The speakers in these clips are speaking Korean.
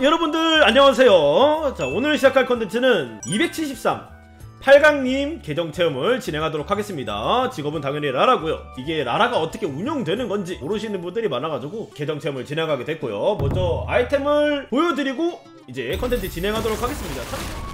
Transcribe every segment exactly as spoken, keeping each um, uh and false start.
여러분들 안녕하세요. 자, 오늘 시작할 컨텐츠는 이백칠십삼 팔 강님 계정 체험을 진행하도록 하겠습니다. 직업은 당연히 라라고요. 이게 라라가 어떻게 운영되는 건지 모르시는 분들이 많아가지고 계정 체험을 진행하게 됐고요. 먼저 아이템을 보여드리고 이제 컨텐츠 진행하도록 하겠습니다.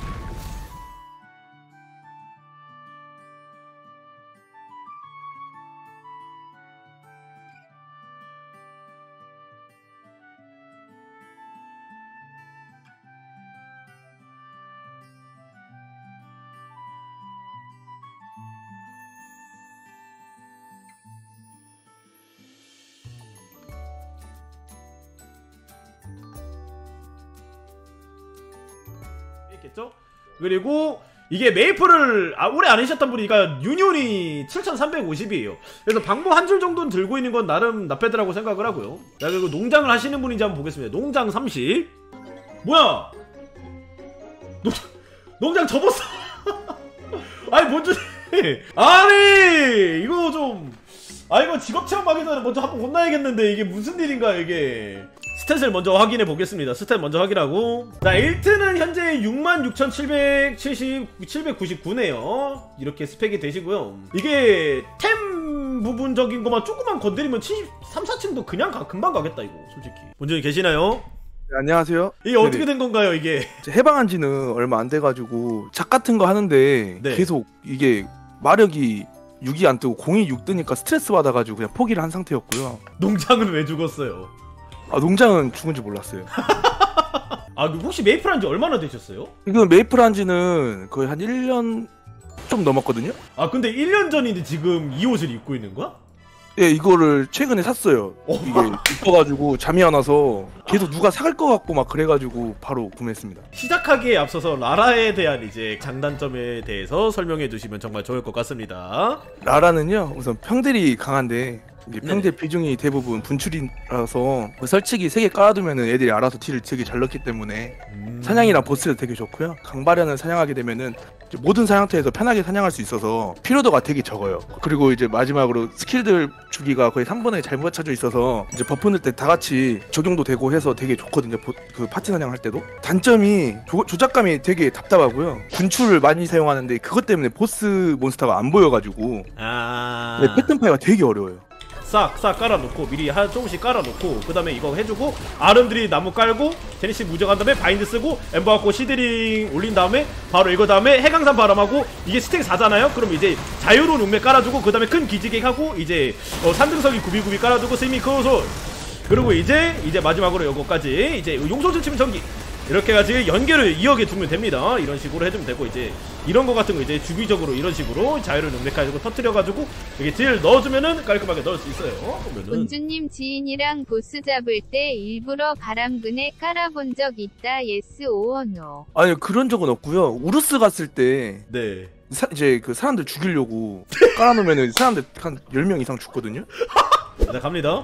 겠죠? 그리고 이게 메이플을 아, 오래 안 하셨던 분이니까 유니온이 칠천삼백오십이에요 그래서 방법 한 줄 정도는 들고 있는 건 나름 나쁘다고 생각을 하고요. 자, 그리고 농장을 하시는 분인지 한번 보겠습니다. 농장 삼십. 뭐야? 농, 농장 접었어. 아니 뭔 소리? 아니 이거 좀 아 이거 직업 체험하기 전에 먼저 한번 혼나야겠는데 이게 무슨 일인가 이게. 스탯을 먼저 확인해 보겠습니다. 스탯 먼저 확인하고, 자 일트는 현재 육만 육천칠백구십구네요 이렇게 스펙이 되시고요. 이게 템 부분적인 것만 조금만 건드리면 칠십삼, 사층도 그냥 가, 금방 가겠다 이거 솔직히. 본전이 계시나요? 네, 안녕하세요. 이게 네네. 어떻게 된 건가요 이게? 해방한 지는 얼마 안 돼가지고 작 같은 거 하는데 네. 계속 이게 마력이 육이 안 뜨고 공이 육 뜨니까 스트레스 받아가지고 그냥 포기를 한 상태였고요. 농장은 왜 죽었어요? 아 농장은 죽은지 몰랐어요. 아 혹시 메이플 한지 얼마나 되셨어요? 이건 메이플 한지는 거의 한 일 년 좀 넘었거든요? 아 근데 일 년 전인데 지금 이 옷을 입고 있는 거야? 예, 이거를 최근에 샀어요. 이게 이뻐가지고 잠이 안 와서 계속 누가 사갈 것 같고 막 그래가지고 바로 구매했습니다. 시작하기에 앞서서 라라에 대한 이제 장단점에 대해서 설명해 주시면 정말 좋을 것 같습니다. 라라는요 우선 평들이 강한데 이게 평대 비중이 대부분 분출이라서 설치기 세 개 깔아두면 애들이 알아서 딜을 되게 잘 넣기 때문에 음... 사냥이랑 보스도 되게 좋고요. 강발현을 사냥하게 되면은 모든 사냥터에서 편하게 사냥할 수 있어서 피로도가 되게 적어요. 그리고 이제 마지막으로 스킬들 주기가 거의 삼 분의 잘 맞춰져 있어서 이제 버프 넣을 때 다 같이 적용도 되고 해서 되게 좋거든요. 그 파티 사냥할 때도. 단점이 조, 조작감이 되게 답답하고요. 분출을 많이 사용하는데 그것 때문에 보스 몬스터가 안 보여가지고 아... 네, 패턴 파이가 되게 어려워요. 싹 싹 깔아놓고 미리 한 조금씩 깔아놓고 그 다음에 이거 해주고 아름드리 나무 깔고 제니시 무적한 다음에 바인드 쓰고 엠버 갖고 시드링 올린 다음에 바로 이거 다음에 해강산 바람하고 이게 스택 사잖아요? 그럼 이제 자유로운 운매 깔아주고 그 다음에 큰 기지개 하고 이제 어, 산등석이 구비구비 깔아주고 스미 크로솔 그리고 이제 이제 마지막으로 이거까지 이제 용소전 치면 전기 이렇게 가지고 연계를 이어게 두면 됩니다. 이런 식으로 해주면 되고 이제 이런 거 같은 거 이제 주기적으로 이런 식으로 자유를 능력해가지고 터트려가지고 여기 딜 넣어주면은 깔끔하게 넣을 수 있어요. 본주님 지인이랑 보스 잡을 때 일부러 바람근에 깔아본 적 있다. 예스 오어 노. 아니 그런 적은 없고요. 우르스 갔을 때 네. 사, 이제 그 사람들 죽이려고 깔아놓으면은 사람들 한 열 명 이상 죽거든요. 자 갑니다.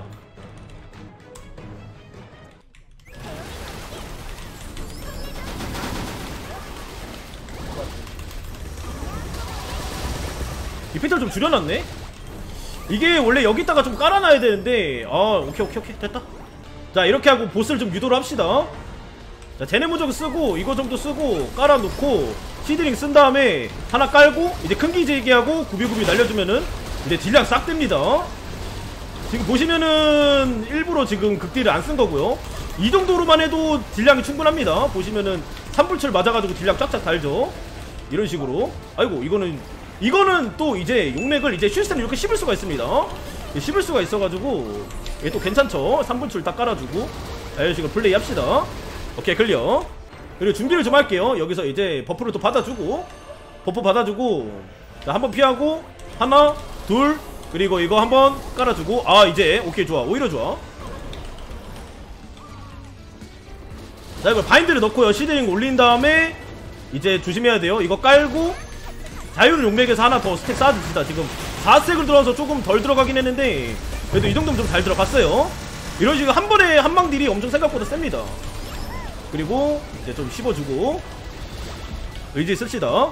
디펜터를 좀 줄여놨네? 이게 원래 여기다가 좀 깔아놔야 되는데 아 오케이 오케이 오케이 됐다. 자 이렇게 하고 보스를 좀 유도를 합시다. 자 제네무적 쓰고 이거 정도 쓰고 깔아놓고 시드링 쓴 다음에 하나 깔고 이제 큰 기지개하고 구비구비 날려주면은 이제 딜량 싹 뜹니다. 지금 보시면은 일부러 지금 극딜을 안 쓴 거고요. 이 정도로만 해도 딜량이 충분합니다. 보시면은 삼불출 맞아가지고 딜량 쫙쫙 달죠. 이런 식으로. 아이고 이거는 이거는 또 이제 용맥을 이제 쉴스는 이렇게 씹을 수가 있습니다. 씹을 수가 있어가지고 이게 또 괜찮죠. 삼 분출 딱 깔아주고 이런 식으로 플레이 합시다. 오케이 클리어. 그리고 준비를 좀 할게요. 여기서 이제 버프를 또 받아주고 버프 받아주고 자 한번 피하고 하나 둘 그리고 이거 한번 깔아주고 아 이제 오케이 좋아 오히려 좋아. 자 이거 바인드를 넣고요. 시드링 올린 다음에 이제 조심해야 돼요. 이거 깔고 자유를 용맥에서 하나 더 스택 쌓아줍시다. 지금 사 스택을 들어와서 조금 덜 들어가긴 했는데 그래도 이 정도면 좀 잘 들어갔어요. 이런 식으로 한 번에 한방 딜이 엄청 생각보다 셉니다. 그리고 이제 좀 씹어주고 의지 씁시다.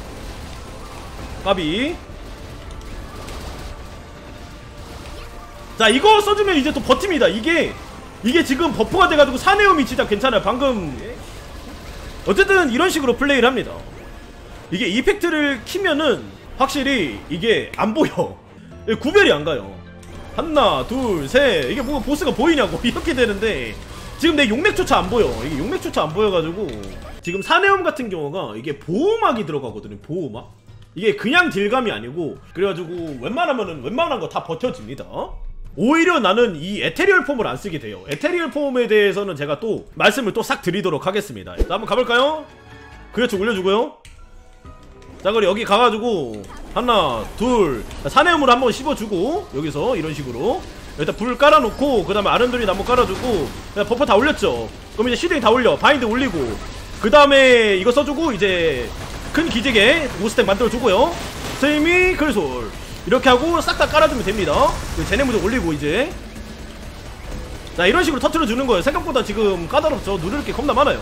까비. 자 이거 써주면 이제 또 버팁니다. 이게 이게 지금 버프가 돼가지고 사내음이 진짜 괜찮아요. 방금 어쨌든 이런 식으로 플레이를 합니다. 이게 이펙트를 키면은 확실히 이게 안 보여. 구별이 안 가요. 하나 둘 셋 이게 뭐가 보스가 보이냐고 이렇게 되는데 지금 내 용맥조차 안 보여. 이게 용맥조차 안 보여가지고 지금 사내음 같은 경우가 이게 보호막이 들어가거든요. 보호막. 이게 그냥 딜감이 아니고 그래가지고 웬만하면은 웬만한 거 다 버텨집니다. 오히려 나는 이 에테리얼 폼을 안 쓰게 돼요. 에테리얼 폼에 대해서는 제가 또 말씀을 또 싹 드리도록 하겠습니다. 자 한번 가볼까요? 그렇죠 올려주고요. 자 그리고 여기 가가지고 하나 둘 사내음으로 한번 씹어주고 여기서 이런 식으로 일단 불 깔아놓고 그 다음에 아른드린 한번 깔아주고 버퍼 다 올렸죠. 그럼 이제 시드링 다 올려. 바인드 올리고 그 다음에 이거 써주고 이제 큰 기지개 오 스택 만들어주고요. 스테이미 클솔 이렇게 하고 싹 다 깔아주면 됩니다. 제네무적 올리고 이제 자 이런 식으로 터트려주는 거예요. 생각보다 지금 까다롭죠. 누를 게 겁나 많아요.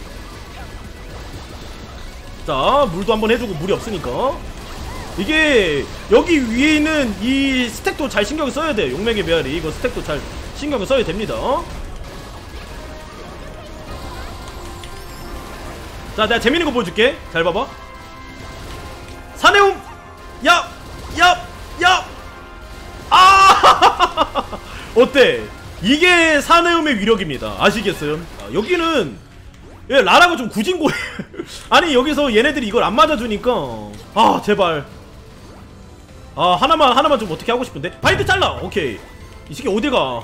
자 물도 한번 해주고 물이 없으니까 이게 여기 위에 있는 이 스택도 잘 신경을 써야 돼요. 용맥의 메아리 이거 스택도 잘 신경을 써야 됩니다. 자 내가 재밌는 거 보여줄게. 잘 봐봐. 사내움 야! 야! 야! 아! 어때? 이게 사내움의 위력입니다. 아시겠어요? 아, 여기는 예, 라라가 좀 구진고해. 아니 여기서 얘네들이 이걸 안 맞아주니까 아 제발 아 하나만 하나만 좀 어떻게 하고 싶은데 바인드 잘라. 오케이 이 새끼 어디가.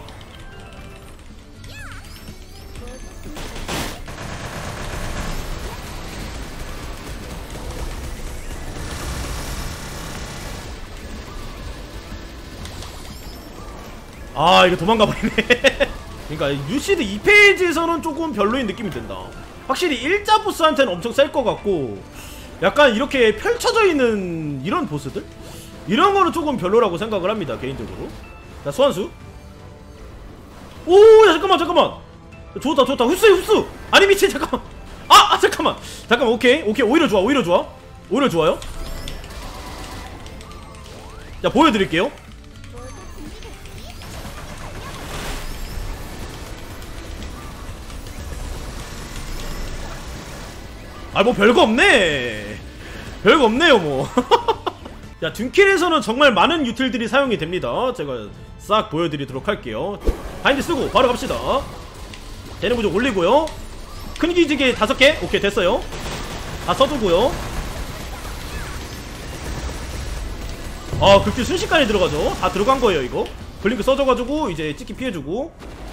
아 이거 도망가버리네. 그러니까 유시드 이 페이지에서는 조금 별로인 느낌이 든다. 확실히 일자 보스한테는 엄청 셀 것 같고 약간 이렇게 펼쳐져 있는 이런 보스들? 이런 거는 조금 별로라고 생각을 합니다 개인적으로. 자 소환수 오야 잠깐만 잠깐만 좋다 좋다 흡수 흡수 아니 미친 잠깐만 아, 아 잠깐만 잠깐만 오케이 오케이 오히려 좋아 오히려 좋아 오히려 좋아요. 자 보여드릴게요. 아 뭐 별거 없네. 별거 없네요 뭐. 야 둔킬에서는 정말 많은 유틸들이 사용이 됩니다. 제가 싹 보여드리도록 할게요. 바인드 쓰고 바로 갑시다. 대내부족 올리고요. 큰 기지개 다섯 개 오케이 됐어요. 다 써두고요. 아 극딜 순식간에 들어가죠. 다 들어간 거예요 이거. 블링크 써줘가지고 이제 찍기 피해주고.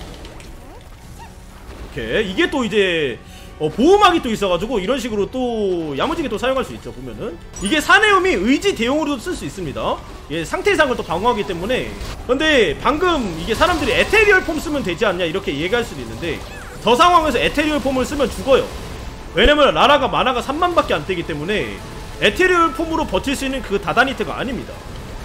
오케이 이게 또 이제 어, 보호막이 또 있어가지고 이런 식으로 또 야무지게 또 사용할 수 있죠. 보면은 이게 사내음이 의지 대용으로도 쓸 수 있습니다. 예, 상태 이상을 또 방어하기 때문에. 근데 방금 이게 사람들이 에테리얼 폼 쓰면 되지 않냐 이렇게 얘기할 수도 있는데 저 상황에서 에테리얼 폼을 쓰면 죽어요. 왜냐면 라라가 마나가 삼만밖에 안 되기 때문에 에테리얼 폼으로 버틸 수 있는 그 다다니트가 아닙니다.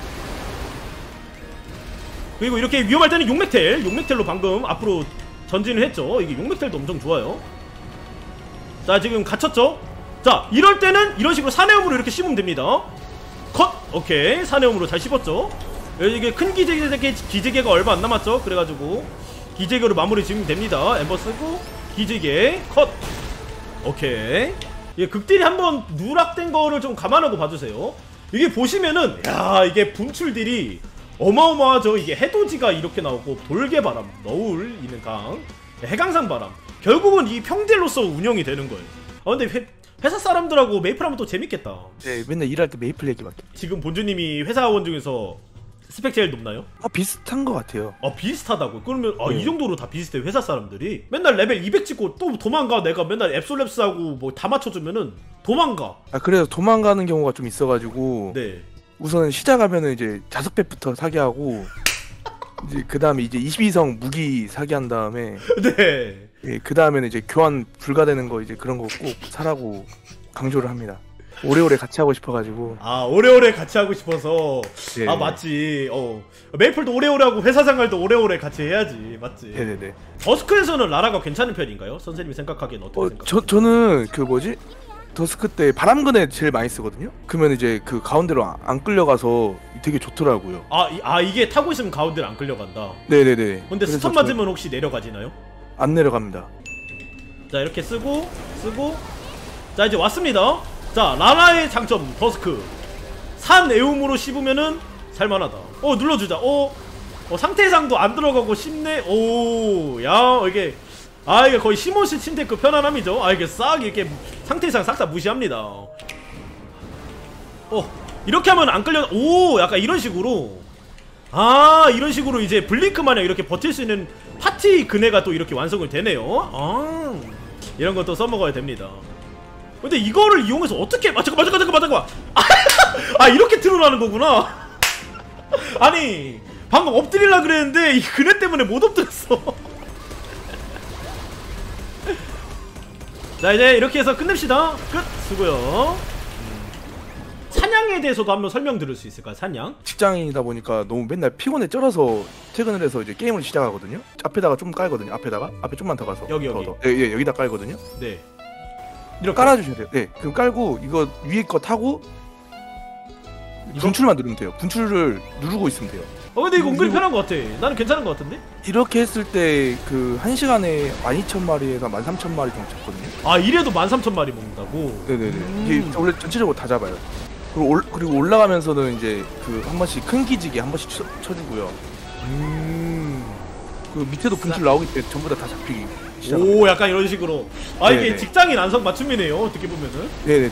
그리고 이렇게 위험할 때는 용맥텔 용맥텔로 방금 앞으로 전진을 했죠. 이게 용맥텔도 엄청 좋아요. 자 지금 갇혔죠? 자 이럴 때는 이런 식으로 사내음으로 이렇게 씹으면 됩니다. 컷! 오케이 사내음으로 잘 씹었죠? 이게 큰 기재개, 기재개가 얼마 안 남았죠? 그래가지고 기재개로 마무리 지으면 됩니다. 엠버 쓰고 기재개 컷! 오케이 예, 극딜이 한번 누락된 거를 좀 감안하고 봐주세요. 이게 보시면은 야 이게 분출딜이 어마어마하죠. 이게 해돋이가 이렇게 나오고 돌개바람 너울이는 강 해강산 바람 결국은 이 평딜로서 운영이 되는 거예요. 아 근데 회, 회사 사람들하고 메이플 하면 또 재밌겠다. 네 맨날 일할 때 메이플 얘기밖에. 지금 본주님이 회사원 중에서 스펙 제일 높나요? 아 비슷한 것 같아요. 아 비슷하다고? 그러면 아, 네. 이 정도로 다 비슷해 회사 사람들이? 맨날 레벨 이백 찍고 또 도망가. 내가 맨날 앱솔랩스하고 뭐 다 맞춰주면은 도망가. 아 그래서 도망가는 경우가 좀 있어가지고 네 우선 시작하면은 이제 자석배부터 사기하고 이제 그 다음에 이제 이십이 성 무기 사기한 다음에 네 예, 그 다음에는 이제 교환 불가되는 거 이제 그런 거 꼭 사라고 강조를 합니다. 오래오래 같이 하고 싶어가지고. 아 오래오래 같이 하고 싶어서. 네. 아 맞지. 어 메이플도 오래오래 하고 회사 생활도 오래오래 같이 해야지. 맞지. 네네네. 버스크에서는 라라가 괜찮은 편인가요? 선생님이 생각하기엔 어떻게 어, 생각해요? 저 저는 그 뭐지 더스크 때 바람근에 제일 많이 쓰거든요. 그러면 이제 그 가운데로 안- 안 끌려가서 되게 좋더라고요. 아, 이, 아 이게 타고 있으면 가운데를 안 끌려간다. 네네네. 근데 그래서 스턴 저- 맞으면 혹시 내려가지나요? 안 내려갑니다. 자 이렇게 쓰고 쓰고 자 이제 왔습니다. 자 라라의 장점 더스크 산 애움으로 씹으면은 살만하다. 어 눌러주자. 어, 어 상태상도 안 들어가고 씹네. 오야 이게 아 이게 거의 시몬시 침대급 편안함이죠. 아 이게 싹 이렇게 상태상 싹 다 무시합니다. 어 이렇게 하면 안 끌려. 오 약간 이런 식으로 아 이런 식으로 이제 블링크 마냥 이렇게 버틸 수 있는 파티 그네가 또 이렇게 완성이 되네요. 아 이런 것도 써먹어야 됩니다. 근데 이거를 이용해서 어떻게 아 잠깐만 잠깐만 잠깐만 잠깐만 아 이렇게 트롤하는 거구나. 아니 방금 엎드리려 그랬는데 이 그네 때문에 못 엎드렸어. 자 이제 이렇게 해서 끝냅시다. 끝 수고요. 사냥에 대해서도 한번 설명드릴 수 있을까요? 사냥? 직장인이다 보니까 너무 맨날 피곤에 쩔어서 퇴근을 해서 이제 게임을 시작하거든요. 앞에다가 좀 깔거든요. 앞에다가 앞에 좀만 더 가서 여기, 더, 여기. 더. 예, 예 여기다 깔거든요. 네. 이렇게 깔아주셔야 돼요. 네, 그럼 깔고 이거 위에 거 타고 분출만 누르면 돼요. 분출을 누르고 있으면 돼요. 어 근데 이거 은근히 그리고- 편한 것 같아. 나는 괜찮은 것 같은데? 이렇게 했을 때 그 한 시간에 만 이천 마리에서 만 삼천 마리 정도 잡거든요. 아 이래도 만 삼천 마리 먹는다고? 네네네. 음. 이게 원래 전체적으로 다 잡아요. 그리고, 올, 그리고 올라가면서는 이제 그 한 번씩 큰 기지개 한 번씩 쳐, 쳐주고요. 음. 그 밑에도 분출 나오기 때문에 전부 다 다 잡히기 시작합니다. 오 약간 이런 식으로 아 이게 네네. 직장인 안성 맞춤이네요 어떻게 보면은. 네네네.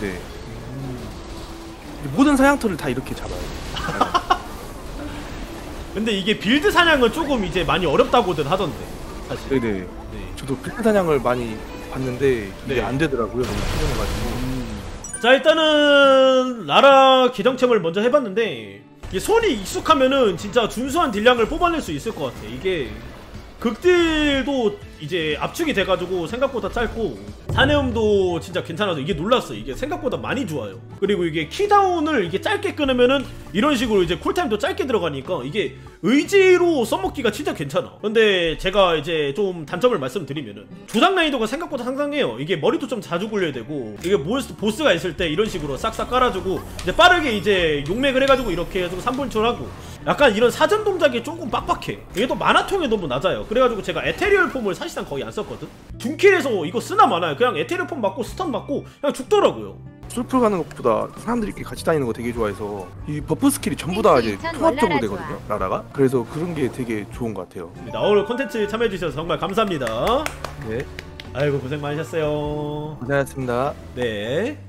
이제 모든 사냥터를 다 이렇게 잡아요. 근데 이게 빌드 사냥은 조금 이제 많이 어렵다고들 하던데 사실. 네네. 네. 저도 필드 사냥을 많이 봤는데 이게 네. 안 되더라고요. 너무 피곤해가지고. 자 일단은 라라 계정챔을 먼저 해봤는데 이게 손이 익숙하면은 진짜 준수한 딜량을 뽑아낼 수 있을 것 같아. 이게 극딜도 이제 압축이 돼가지고 생각보다 짧고 사내음도 진짜 괜찮아서 이게 놀랐어. 이게 생각보다 많이 좋아요. 그리고 이게 키다운을 이게 짧게 끊으면은 이런 식으로 이제 쿨타임도 짧게 들어가니까 이게 의지로 써먹기가 진짜 괜찮아. 근데 제가 이제 좀 단점을 말씀드리면은 조작 난이도가 생각보다 상당해요. 이게 머리도 좀 자주 굴려야 되고 이게 보스, 보스가 있을 때 이런 식으로 싹싹 깔아주고 이제 빠르게 이제 용맥을 해가지고 이렇게 해가지고 삼 분출하고 약간 이런 사전 동작이 조금 빡빡해. 이게 또 만화통이 너무 낮아요. 그래가지고 제가 에테리얼 폼을 사실상 거의 안 썼거든. 둔킬에서 이거 쓰나 마나요. 그냥 에테리얼 폼 맞고 스턴 맞고 그냥 죽더라고요. 술풀 가는 것보다 사람들이 이렇게 같이 다니는 거 되게 좋아해서 이 버프 스킬이 전부 다 이제 통합적으로 되거든요. 라라가. 그래서 그런 게 되게 좋은 것 같아요. 나 오늘 콘텐츠 참여해주셔서 정말 감사합니다. 네. 아이고 고생 많으셨어요. 고생하셨습니다. 네.